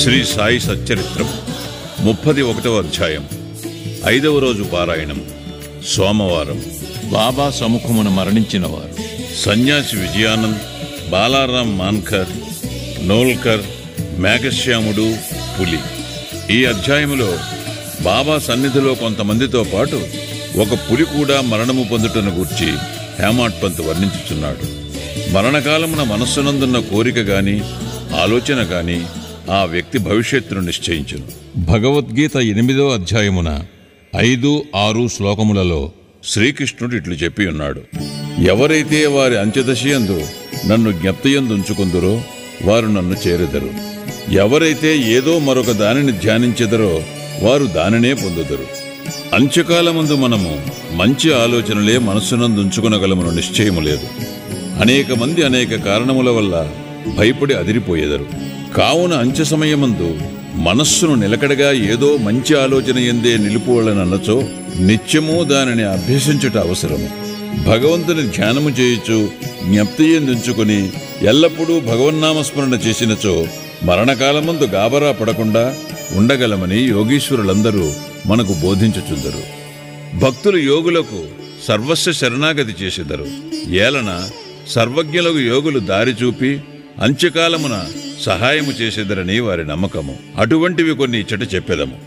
శ్రీ సాయి సచ్చరిత్రం 31వ అధ్యాయం 5వ రోజు పారాయణం సోమవారం. బాబా సముఖమున మరణించిన వారు సన్యాసి విజయానంద్, బాలారాం మాన్కర్, నోల్కర్, మేఘశ్యాముడు, పులి. ఈ అధ్యాయములో బాబా సన్నిధిలో కొంతమందితో పాటు ఒక పులి కూడా మరణము పొందుటను గూర్చి హేమాడ్ పంత్ వర్ణించుచున్నాడు. మరణకాలమున మనస్సునందున్న కోరిక గాని ఆలోచన గాని ఆ వ్యక్తి భవిష్యత్తును నిశ్చయించును. భగవద్గీత 8వ అధ్యాయమున 5, 6 శ్లోకములలో శ్రీకృష్ణుడు ఇట్లు చెప్పి ఉన్నాడు: ఎవరైతే వారి అంత్యదశయందు నన్ను జ్ఞప్తియందుంచుకుందురో వారు నన్ను చేరెదరు. ఎవరైతే ఏదో మరొక దానిని ధ్యానించెదరో వారు దానినే పొందుదరు. అంత్యకాలమందు మనము మంచి ఆలోచనలే మనస్సునందుంచుకునగలమను నిశ్చయము లేదు. అనేక మంది అనేక కారణముల వల్ల భయపడి అదిరిపోయేదరు. కావున అంత్య సమయమందు మనస్సును నిలకడగా ఏదో మంచి ఆలోచన ఎందే నిలుపువలనన్నచో నిత్యము దానిని అభ్యసించుట అవసరము. భగవంతుని ధ్యానము చేయుచు జ్ఞప్తి ఎందుంచుకుని ఎల్లప్పుడూ భగవన్నామస్మరణ చేసినచో మరణకాలమందు గాబరా పడకుండా ఉండగలమని యోగీశ్వరులందరూ మనకు బోధించుచుందరు. భక్తులు యోగులకు సర్వస్వ శరణాగతి చేసెదరు. ఏలన సర్వజ్ఞులకు యోగులు దారి చూపి అంత్యకాలమున సహాయము చేసేదరని వారి నమ్మకము. అటువంటివి కొన్ని ఇచ్చట చెప్పెదము.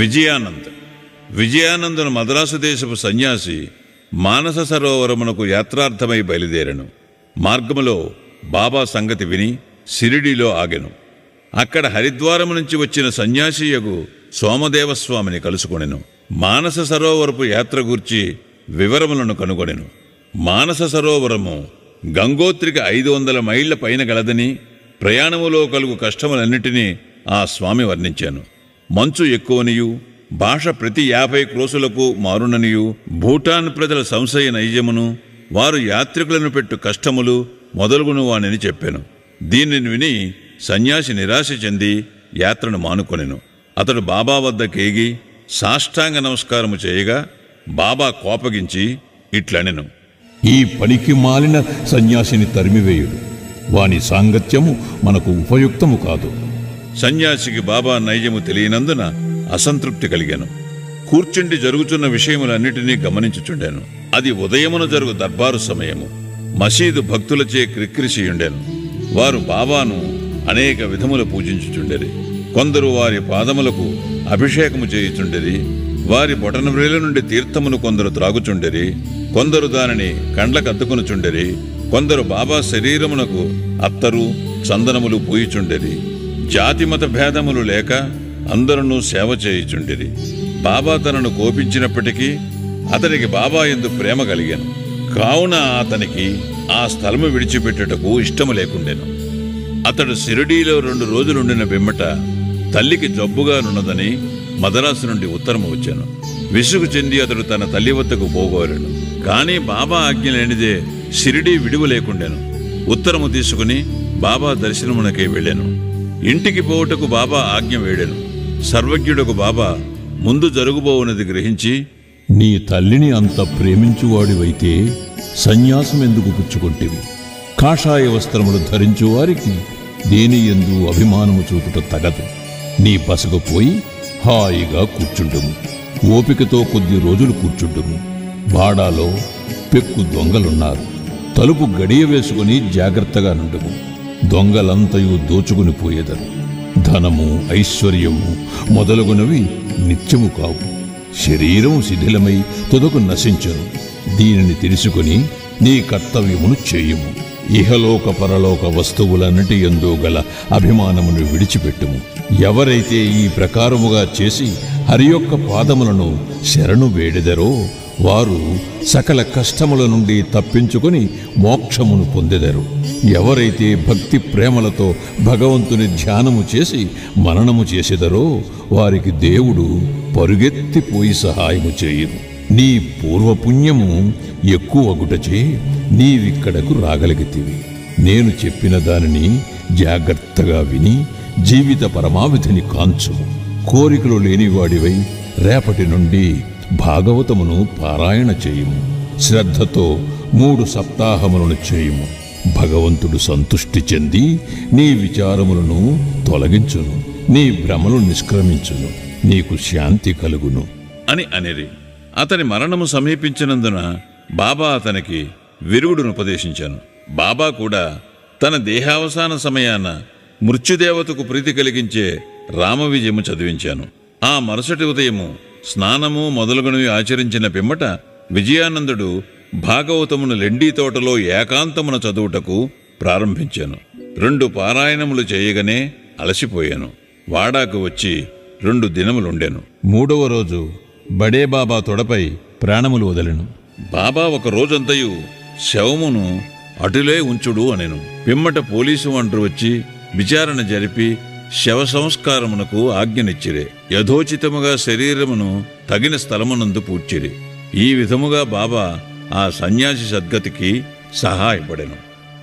విజయానందును మద్రాసు దేశపు సన్యాసి మానస సరోవరమునకు యాత్రార్థమై బయలుదేరెను. మార్గములో బాబా సంగతి విని షిరిడీలో ఆగెను. అక్కడ హరిద్వారము నుంచి వచ్చిన సన్యాసియగు సోమదేవస్వామిని కలుసుకొనెను. మానస సరోవరపు యాత్ర గూర్చి వివరములను కనుగొనెను. మానస సరోవరము గంగోత్రికి 500 మైళ్ల పైన గలదని, ప్రయాణములో కలుగు కష్టములన్నిటినీ ఆ స్వామి వర్ణించాను. మంచు ఎక్కువనియు, భాష ప్రతి 50 క్రోసులకు మారుననియు, భూటాన్ ప్రజల సంశయ నైజమును, వారు యాత్రికులను పెట్టు కష్టములు మొదలుగును వానిని చెప్పాను. దీనిని విని సన్యాసి నిరాశ చెంది యాత్రను మానుకొనెను. అతడు బాబా వద్ద కేగి సాష్టాంగ నమస్కారము చేయగా బాబా కోపగించి ఇట్లనెను: ఈ పనికి మాలిన సన్యాసిని తరిమివేయుడు. వాని సాంగత్యము మనకు ఉపయుక్తము కాదు. సన్యాసికి బాబా నైజము తెలియనందున అసంతృప్తి కలిగాను. కూర్చుండి జరుగుతున్న విషయములన్నిటినీ గమనించుచుండాను. అది ఉదయమున జరుగు దర్బారు సమయము. మసీదు భక్తులచే క్రిక్కిరిసియుండెను. వారు బాబాను అనేక విధముల పూజించుచుండెరి. కొందరు వారి పాదములకు అభిషేకము చేయుచుండెరి. వారి బొటనవ్రేల నుండి తీర్థమును కొందరు త్రాగుచుండెరి. కొందరు దానిని కండ్లకద్దుకొనుచుండెరి. కొందరు బాబా శరీరమునకు అత్తరు, చందనములు పూయిచుండెరి. జాతిమత భేదములు లేక అందరూ సేవ చేయుచుండెరి. బాబా తనను కోపించినప్పటికీ అతనికి బాబా యందు ప్రేమ కలిగాను. కావున అతనికి ఆ స్థలము విడిచిపెట్టుటకు ఇష్టము లేకుండెను. అతడు షిరిడీలో 2 రోజులుండిన పిమ్మట తల్లికి జబ్బుగానున్నదని మద్రాసు నుండి ఉత్తరము వచ్చాను. విసుగు చెంది అతడు తన తల్లి వద్దకు పోగోరెను. కాని బాబా ఆజ్ఞ లేనిదే షిరిడీ విడువ లేకుండెను. ఉత్తరము తీసుకుని బాబా దర్శనమునకై వెళ్ళాను. ఇంటికి పోవుటకు బాబా ఆజ్ఞ వేడెను. సర్వజ్ఞుడకు బాబా ముందు జరుగుబోవునది గ్రహించి, నీ తల్లిని అంత ప్రేమించువాడివైతే సన్యాసం ఎందుకు పుచ్చుకొంటివి? కాషాయ వస్త్రములు ధరించువారికి దేని యందు అభిమానము చూపుట తగదు. నీ బసకు పోయి హాయిగా కూర్చుంటుము. ఓపికతో కొద్ది రోజులు కూర్చుంటుము. బాడాలో పెక్కు దొంగలున్నారు. తలుపు గడియ వేసుకుని జాగ్రత్తగా నుండుము. దొంగలంతయు దోచుకుని పోయేదరు. ధనము, ఐశ్వర్యము మొదలగునవి నిత్యము కావు. శరీరము శిథిలమై తుదకు నశించను. దీనిని తెలుసుకుని నీ కర్తవ్యమును చేయుము. ఇహలోక పరలోక వస్తువులన్నిటి యందు గల అభిమానమును విడిచిపెట్టుము. ఎవరైతే ఈ ప్రకారముగా చేసి హరి యొక్క పాదములను శరణు వేడెదరో వారు సకల కష్టముల నుండి తప్పించుకొని మోక్షమును పొందెదరు. ఎవరైతే భక్తి ప్రేమలతో భగవంతుని ధ్యానము చేసి మననము చేసెదరో వారికి దేవుడు పరుగెత్తిపోయి సహాయము చేయును. నీ పూర్వపుణ్యము ఎక్కువగుటచే నీవిక్కడకు రాగలిగితివి. నేను చెప్పిన దానిని జాగ్రత్తగా విని జీవిత పరమావధిని కాంచు. కోరికలు లేనివాడివై రేపటి నుండి భాగవతమును పారాయణ చేయుము. శ్రద్ధతో 3 సప్తాహములను చేయుము. భగవంతుడు సంతుష్టి చెంది నీ విచారములను తొలగించును, నీ భ్రమలు నిష్క్రమించును, నీకు శాంతి కలుగును అని అనిరి. అతని మరణము సమీపించినందున బాబా అతనికి విరుగుడును ఉపదేశించాను. బాబా కూడా తన దేహావసాన సమయాన మృత్యుదేవతకు ప్రీతి కలిగించే రామవిజయము చదివించాను. ఆ మరుసటి ఉదయము స్నానము మొదలుగునవి ఆచరించిన పిమ్మట విజయానందుడు భాగవతమును లెండీ తోటలో ఏకాంతమున చదువుటకు ప్రారంభించాను. 2 పారాయణములు చేయగానే అలసిపోయాను. వాడాకు వచ్చి 2 దినములుండెను. 3వ రోజు బడే బాబా తొడపై ప్రాణములు వదలెను. బాబా ఒక రోజంతయు శవమును అటులే ఉంచుడు అనెను. పిమ్మట పోలీసు వంటరు వచ్చి విచారణ జరిపి శవ సంస్కారమునకు ఆజ్ఞనిచ్చిరే. యథోచితముగా శరీరమును తగిన స్థలమునందు పూడ్చిరి. ఈ విధముగా బాబా ఆ సన్యాసి సద్గతికి సహాయపడెను.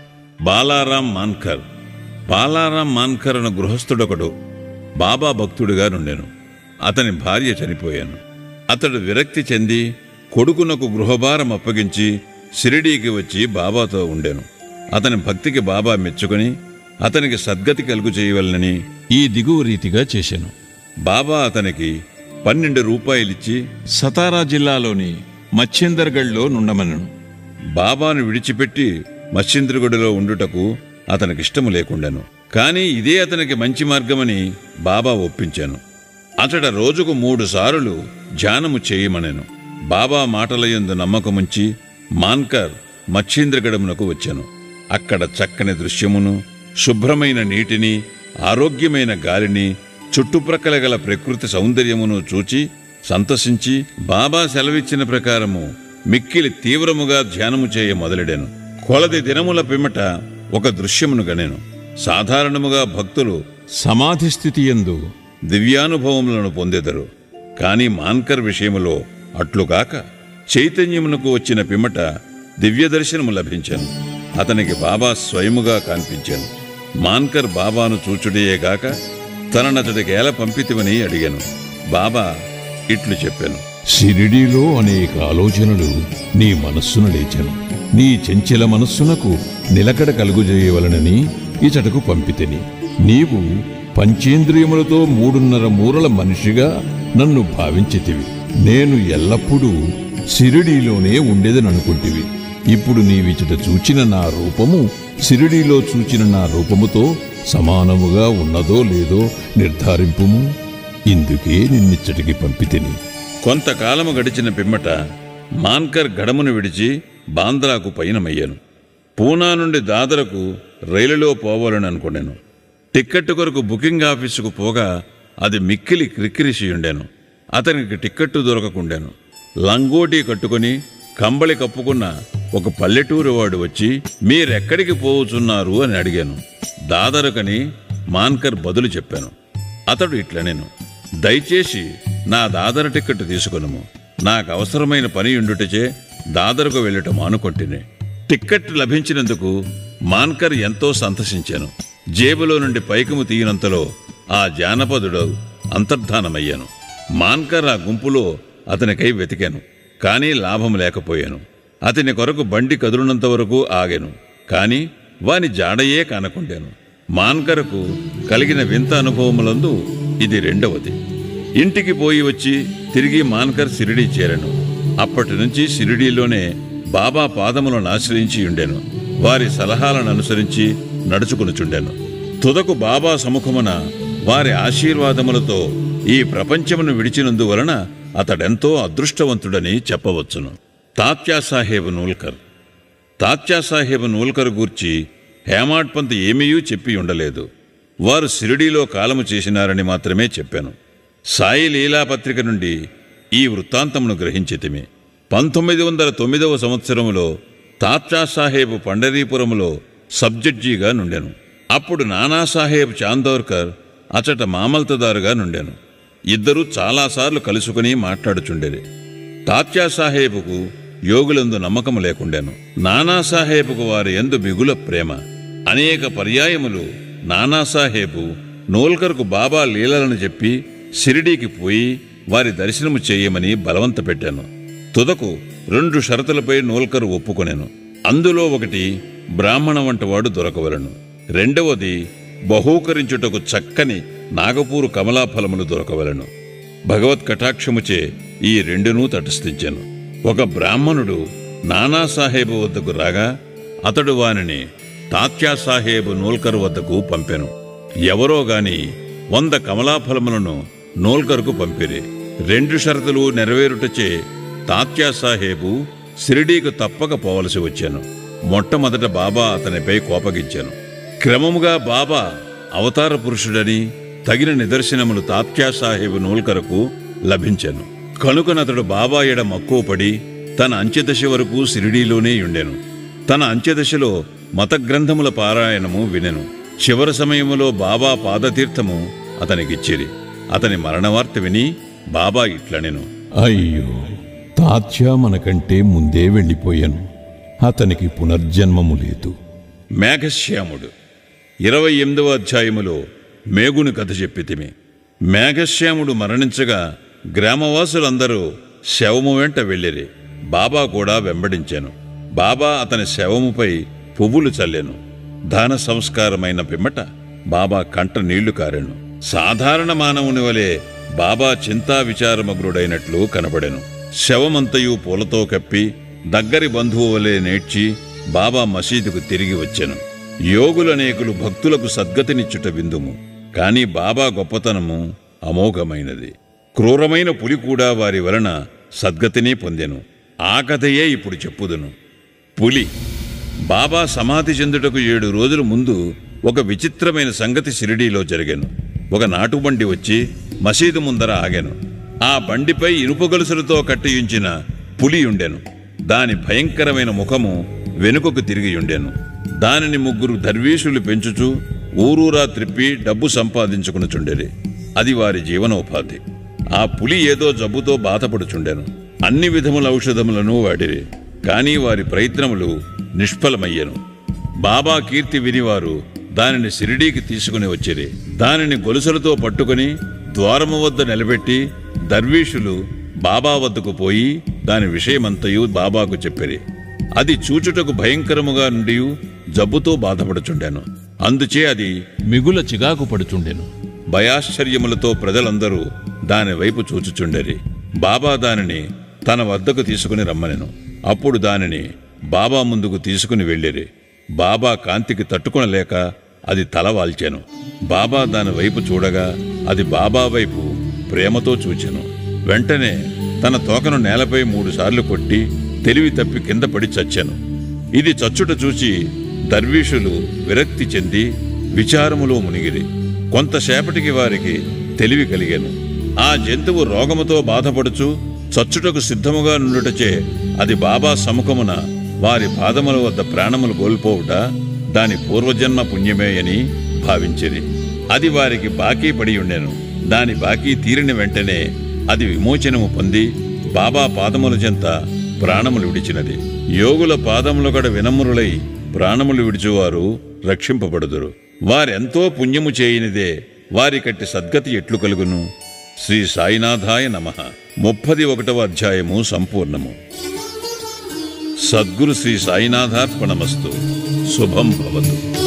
బాలారాం మాన్కర్. బాలారాం మాన్కర్ అను గృహస్థుడొకడు బాబా భక్తుడిగా నుండెను. అతని భార్య చనిపోయాను. అతడు విరక్తి చెంది కొడుకునకు గృహభారం అప్పగించి షిరిడీకి వచ్చి బాబాతో ఉండెను. అతని భక్తికి బాబా మెచ్చుకొని అతనికి సద్గతి కలుగు చేయవలనని ఈ దిగువ రీతిగా చేశాను. బాబా అతనికి 12 రూపాయలిచ్చి సతారా జిల్లాలోని మచ్చిందర్గఢ్లో నుండమనను. బాబాను విడిచిపెట్టి మచ్చింద్రగఢ్లో ఉండుటకు అతనికిష్టము లేకుండాను. కాని ఇదే అతనికి మంచి మార్గమని బాబా ఒప్పించాను. అతడ రోజుకు 3 సారులు ధ్యానము చేయమనెను. బాబా మాటలయందు నమ్మకముంచి మాన్కర్ మచ్చింద్రగఢమునకు వచ్చాను. అక్కడ చక్కని దృశ్యమును, శుభ్రమైన నీటిని, ఆరోగ్యమైన గాలిని, చుట్టుప్రక్కల గల ప్రకృతి సౌందర్యమును చూచి సంతసించి బాబా సెలవిచ్చిన ప్రకారము మిక్కిలి తీవ్రముగా ధ్యానము చేయ మొదలెడాను. కొలది దినముల పిమ్మట ఒక దృశ్యమును గనెను. సాధారణముగా భక్తులు సమాధి స్థితి యందు దివ్యానుభవములను పొందెదరు. కాని మాన్కర్ విషయములో అట్లుగాక చైతన్యమునకు వచ్చిన పిమ్మట దివ్య దర్శనము లభించాను. అతనికి బాబా స్వయముగా కనిపించాను. మాన్కర్ బాబాను చూచుడేగాక తననతడికేల పంపితివని అడిగాను. బాబా ఇట్లు చెప్పాను. షిరిడీలో అనేక ఆలోచనలు నీ మనస్సున లేచెను. నీ చెంచల మనస్సునకు నిలకడ కలుగుజేయవలనని ఇచటకు పంపితిని. నీవు పంచేంద్రియములతో 3.5 మూరల మనిషిగా నన్ను భావించితివి. నేను ఎల్లప్పుడూ షిరిడీలోనే ఉండేదననుకుంటివి. ఇప్పుడు నీవిచట చూచిన నా రూపము షిరిడీలో చూచిన నా రూపముతో సమానముగా ఉన్నదో లేదో నిర్ధారింపుము. ఇందుకే నిన్నిచ్చటికి పంపితిని. కొంతకాలము గడిచిన పిమ్మట మాన్కర్ గడమును విడిచి బాంద్రాకు పయనమయ్యాను. పూనా నుండి దాదరకు రైలులో పోవాలని అనుకున్నాను. టిక్కెట్టు కొరకు బుకింగ్ ఆఫీసుకు పోగా అది మిక్కిలి క్రిక్కిరిసియుండాను. అతనికి టిక్కెట్టు దొరకకుండాను. లంగోటీ కట్టుకుని కంబళి కప్పుకున్న ఒక పల్లెటూరు వాడు వచ్చి మీరెక్కడికి పోవుచున్నారు అని అడిగాను. దాదరకని మాన్కర్ బదులు చెప్పాను. అతడు ఇట్లనేను, దయచేసి నా దాదర టిక్కెట్టు తీసుకొనుము. నాకు అవసరమైన పని ఉండుటచే దాదరకు వెళ్ళటం అనుకొంటిని. టిక్కెట్ లభించినందుకు మాన్కర్ ఎంతో సంతసించాను. జేబులో నుండి పైకము తీయనంతలో ఆ జానపదుడు అంతర్ధానమయ్యాను. మాన్కర్ ఆ గుంపులో అతనికై వెతికాను. కానీ లాభం లేకపోయాను. అతని కొరకు బండి కదులునంత వరకు ఆగాను. కాని వాని జాడయే కానకుండాను. మాన్కరకు కలిగిన వింత అనుభవములందు ఇది 2వది. ఇంటికి పోయి వచ్చి తిరిగి మాన్కర్ షిరిడీ చేరాను. అప్పటి నుంచి షిరిడీలోనే బాబా పాదములను ఆశ్రయించి ఉండెను. వారి సలహాలను అనుసరించి నడుచుకునుచుండెను. తుదకు బాబా సముఖమున వారి ఆశీర్వాదములతో ఈ ప్రపంచమును విడిచినందువలన అతడెంతో అదృష్టవంతుడని చెప్పవచ్చును. తాత్యాసాహెబ్ నూల్కర్. తాత్యాసాహెబ్ నూల్కర్ గూర్చి హేమాడ్ పంత్ ఏమీయూ చెప్పి ఉండలేదు. వారు షిరిడీలో కాలము చేసినారని మాత్రమే చెప్పాను. సాయి లీలాపత్రిక నుండి ఈ వృత్తాంతమును గ్రహించితిమి. 1909వ సంవత్సరములో తాత్యాసాహెబ్ పండరీపురములో సబ్జడ్జిగా నుండెను. అప్పుడు నానాసాహెబ్ చాందోర్కర్ అచట మామల్తదారుగా నుండెను. ఇద్దరూ చాలాసార్లు కలుసుకుని మాట్లాడుచుండేది. తాత్యాసాహెబుకు యోగులందు నమ్మకము లేకుండెను. నానాసాహెబుకు వారి యందు మిగుల ప్రేమ. అనేక పర్యాయములు నానాసాహెబు నూల్కర్కు బాబా లీలలను చెప్పి షిరిడీకి పోయి వారి దర్శనము చేయమని బలవంత పెట్టాను. తుదకు 2 షరతులపై నూల్కర్ ఒప్పుకొనెను. అందులో ఒకటి బ్రాహ్మణ వంటవాడు దొరకవలను. రెండవది బహూకరించుటకు చక్కని నాగపూరు కమలాఫలములు దొరకవలను. భగవత్ కటాక్షముచే ఈ రెండునూ తటస్థించెను. ఒక బ్రాహ్మణుడు నానాసాహేబు వద్దకు రాగా అతడు వానిని తాత్యాసాహేబు నోల్కర్ వద్దకు పంపెను. ఎవరో గాని 100 కమలాఫలములను నోల్కర్కు పంపిరి. 2 షరతులు నెరవేరుటచే తాత్యాసాహేబు షిరిడీకు తప్పక పోవలసి వచ్చాను. మొట్టమొదట బాబా అతనిపై కోపగించాను. క్రమముగా బాబా అవతార పురుషుడని తగిన నిదర్శనములు తాత్యాసాహేబు నోల్కరకు లభించెను. కనుకనతడు బాబా ఎడ మక్కువపడి తన అంత్యదశ వరకు షిరిడీలోనే ఉండెను. తన అంత్యదశలో మతగ్రంథముల పారాయణము వినెను. చివరి సమయములో బాబా పాదతీర్థము అతనికిచ్చిరి. అతని మరణవార్త విని బాబా ఇట్లనెను, అయ్యో, తాత్యా మనకంటే ముందే వెళ్ళిపోయాను. అతనికి పునర్జన్మము లేదు. మేఘశ్యాముడు 28వ అధ్యాయములో మేగుని కథ చెప్పితిమి. మేఘశ్యాముడు మరణించగా గ్రామవాసులందరూ శవము వెంట వెళ్ళిరి. బాబా కూడా వెంబడించాను. బాబా అతని శవముపై పువ్వులు చల్లెను. దాన సంస్కారమైన పిమ్మట బాబా కంట నీళ్లు కారెను. సాధారణ మానవుని వలె బాబా చింతా విచారమగ్నుడైనట్లు కనబడెను. శవమంతయు పూలతో కప్పి దగ్గరి బంధువు వలె నేడ్చి బాబా మసీదుకు తిరిగి వచ్చెను. యోగులనేకులు భక్తులకు సద్గతినిచ్చుట విందుము. కాని బాబా గొప్పతనము అమోఘమైనది. క్రూరమైన పులి కూడా వారి వలన సద్గతినే పొందెను. ఆ కథయే ఇప్పుడు చెప్పుదును. పులి. బాబా సమాధి చెందుటకు 7 రోజుల ముందు ఒక విచిత్రమైన సంగతి షిరిడీలో జరిగాను. ఒక నాటుబండి వచ్చి మసీదు ముందర ఆగాను. ఆ బండిపై ఇనుప గొలుసులతో కట్టియుంచిన పులి ఉండెను. దాని భయంకరమైన ముఖము వెనుకకు తిరిగియుండెను. దానిని 3 దర్వీషులు పెంచుచూ ఊరూరా త్రిప్పి డబ్బు సంపాదించుకునుచుండెరి. అది వారి జీవనోపాధి. ఆ పులి ఏదో జబ్బుతో బాధపడుచుండెను. అన్ని విధముల ఔషధములను వాడిరి. కాని వారి ప్రయత్నములు నిష్ఫలమయ్యెను. బాబా కీర్తి వినివారు దానిని షిరిడీకి తీసుకుని వచ్చిరి. దానిని గొలుసులతో పట్టుకుని ద్వారము వద్ద నిలబెట్టి దర్వీషులు బాబా వద్దకు పోయి దాని విషయమంతయు బాబాకు చెప్పిరి. అది చూచుటకు భయంకరముగా నుండి జబ్బుతో బాధపడుచుండెను. అందుచే అది మిగుల చిగాకు పడుచుండెను. భయాశ్చర్యములతో ప్రజలందరూ దాని వైపు చూచుచుండెరి. బాబా దానిని తన వద్దకు తీసుకుని రమ్మనెను. అప్పుడు దానిని బాబా ముందుకు తీసుకుని వెళ్ళిరి. బాబా కాంతికి తట్టుకొనలేక అది తల వాల్చెను. బాబా దాని వైపు చూడగా అది బాబా వైపు ప్రేమతో చూచెను. వెంటనే తన తోకను నేలపై 3 సార్లు కొట్టి తెలివి తప్పి కింద పడి చచ్చెను. ఇది చచ్చుట చూచి దర్వీషులు విరక్తి చెంది విచారములో మునిగిరి. కొంతసేపటికి వారికి తెలివి కలిగెను. ఆ జంతువు రోగముతో బాధపడుచు చచ్చుటకు సిద్ధముగా నుండుటచే అది బాబా సముఖమున వారి పాదముల వద్ద ప్రాణములు కోల్పోవుట దాని పూర్వజన్మ పుణ్యమే అని భావించిరి. అది వారికి బాకీ పడి ఉండెను. దాని బాకీ తీరిన వెంటనే అది విమోచనము పొంది బాబా పాదముల చెంత ప్రాణములు విడిచినది. యోగుల పాదముల కడ వినమ్రులై ప్రాణములు విడిచువారు రక్షింపబడుదురు. వారెంతో పుణ్యము చేయనిదే వారి కట్టి సద్గతి ఎట్లు కలుగును. శ్రీ సాయినాథాయ నమః. 31వ అధ్యాయము సంపూర్ణము. సద్గురు శ్రీ సాయినాథార్పణమస్తు. శుభం భవతు.